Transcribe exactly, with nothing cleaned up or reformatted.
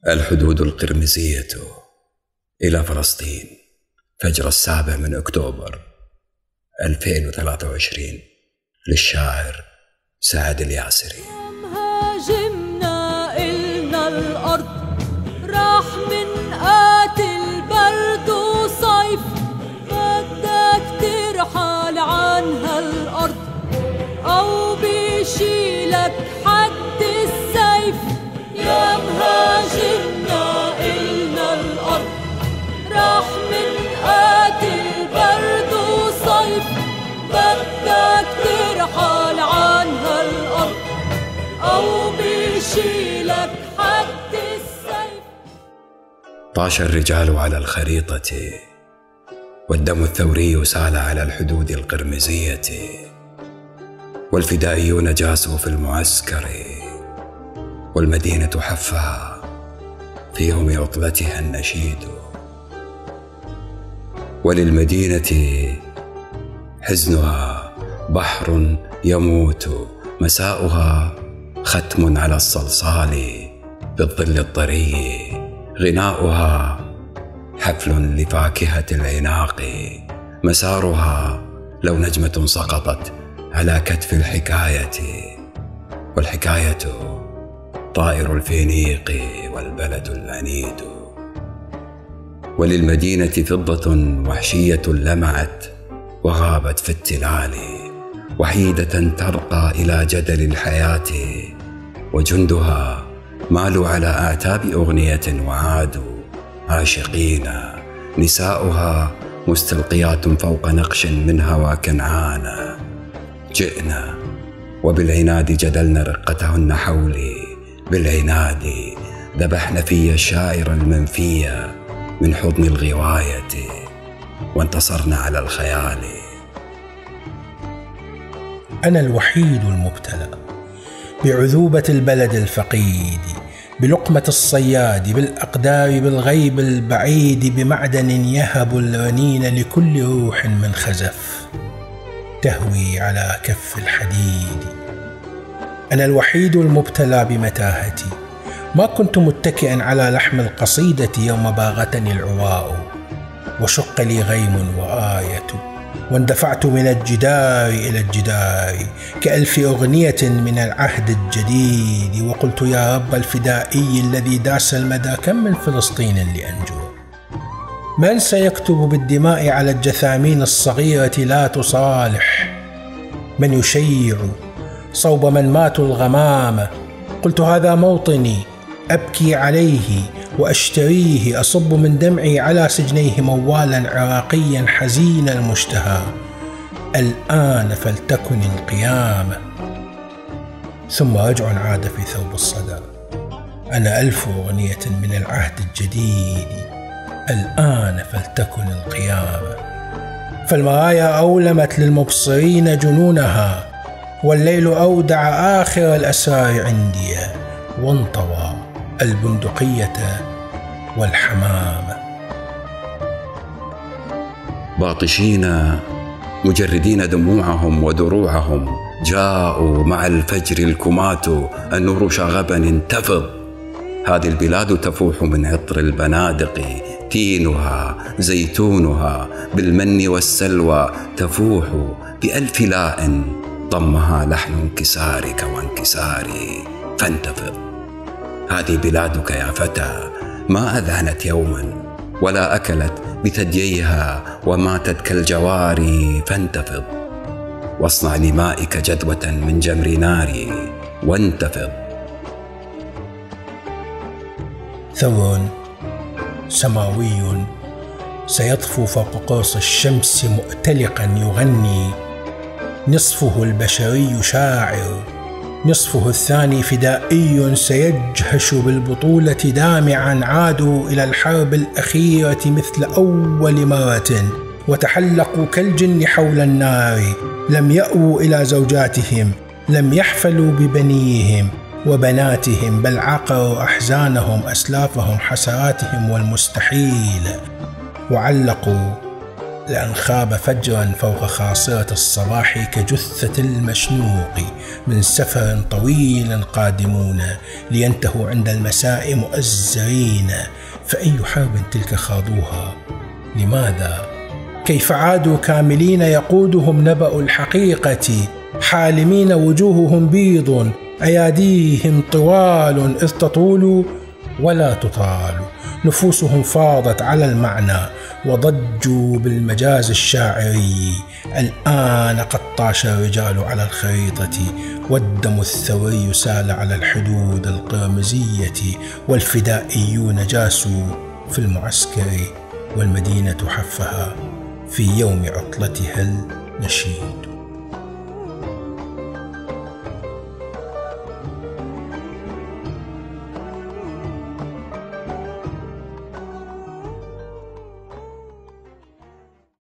الحدود القرمزية إلى فلسطين، فجر السابع من أكتوبر ألفين وثلاثة وعشرين، للشاعر سعد الياسري. هاجمنا إلنا الأرض، راح من قاتل برد وصيف، بدك ترحل عن هالأرض أو بيشيلك حد السيف. يا مهاجمنا إلنا الأرض، راح من قاتل برد وصيف، بدك ترحل عن هالأرض أو بيشيلك حد السيف. طاش الرجال على الخريطة، والدم الثوري سال على الحدود القرمزية، والفدائيون جاسوا في المعسكر، والمدينة حفها في يوم عطلتها النشيد. وللمدينة حزنها بحر يموت، مساؤها ختم على الصلصال بالظل الطري، غناؤها حفل لفاكهة العناق، مسارها لو نجمة سقطت على كتف الحكاية، والحكاية طائر الفينيق والبلد العنيد. وللمدينة فضة وحشية لمعت وغابت في التلال، وحيدة ترقى إلى جدل الحياة، وجندها مالوا على أعتاب أغنية وعادوا عاشقين، نساؤها مستلقيات فوق نقش من هوى كنعان. جئنا وبالعناد جدلنا رقتهن حولي، بالعناد ذبحن في الشاعر المنفية من حضن الغواية، وانتصرنا على الخيال. أنا الوحيد المبتلى بعذوبة البلد الفقيد، بلقمة الصياد، بالأقدار، بالغيب البعيد، بمعدن يهب الغنين لكل روح من خزف تهوي على كف الحديد. أنا الوحيد المبتلى بمتاهتي، ما كنت متكئا على لحم القصيدة يوم باغتني العواء، وشق لي غيم وآية، واندفعت من الجدار إلى الجدار كألف أغنية من العهد الجديد، وقلت يا رب الفدائي الذي داس المدى، كم من فلسطين لأنجو؟ من سيكتب بالدماء على الجثامين الصغيرة لا تصالح؟ من يشيع صوب من ماتوا الغمامة؟ قلت هذا موطني أبكي عليه وأشتريه، أصب من دمعي على سجنيه موالا عراقيا حزين المشتهى. الآن فلتكن القيامة. ثم رجع عاد في ثوب الصدى، أنا ألف أغنية من العهد الجديد، الآن فلتكن القيامة. فالمرايا أولمت للمبصرين جنونها، والليل أودع آخر الأسرار عندي، وانطوى البندقية والحمامة. باطشين مجردين دموعهم ودروعهم، جاءوا مع الفجر الكمات، النور شاغبا انتفض. هذه البلاد تفوح من عطر البنادق، تينها زيتونها بالمن والسلوى، تفوح بألف لاء ضمها لحن انكسارك وانكساري، فانتفض. هذه بلادك يا فتى، ما أذعنت يوما ولا أكلت بثدييها وماتت كالجواري، فانتفض. واصنع لمائك جدوة من جمر ناري، وانتفض. ثور سماوي سيطفو فوق قرص الشمس مؤتلقا يغني، نصفه البشري شاعر، نصفه الثاني فدائي سيجهش بالبطولة دامعا. عادوا إلى الحرب الأخيرة مثل أول مرة، وتحلقوا كالجن حول النار، لم يأووا إلى زوجاتهم، لم يحفلوا ببنيهم وبناتهم، بل عقروا أحزانهم، أسلافهم، حسراتهم والمستحيل، وعلقوا لأن خاب فجرا فوق خاصرة الصباح كجثة المشنوق من سفر طويل قادمون لينتهوا عند المساء مؤزرين. فأي حرب تلك خاضوها؟ لماذا؟ كيف عادوا كاملين يقودهم نبأ الحقيقة حالمين وجوههم بيض أياديهم طوال إذ تطول ولا تطال، نفوسهم فاضت على المعنى وضجوا بالمجاز الشاعري. الآن قد طاش الرجال على الخريطة والدم الثوري سال على الحدود القرمزية، والفدائيون جاسوا في المعسكر والمدينة حفها في يوم عطلتها النشيد.